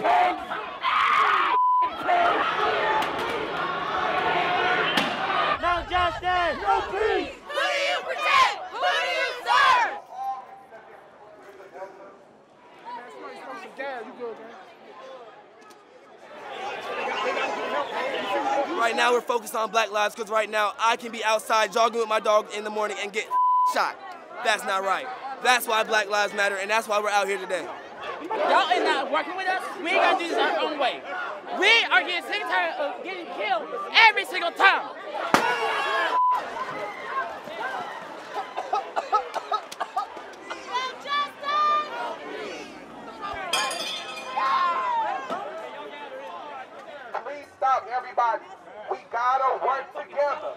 No justice! No peace! Who do you protect? Who do you serve? Right now we're focused on Black lives because right now I can be outside jogging with my dog in the morning and get shot. That's not right. That's why Black Lives Matter, and that's why we're out here today. Y'all is not working with us. We ain't gonna do this our own way. We are getting sick and tired of getting killed every single time. Please stop, everybody. We gotta work together.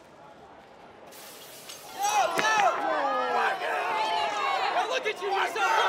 Look at you, you're so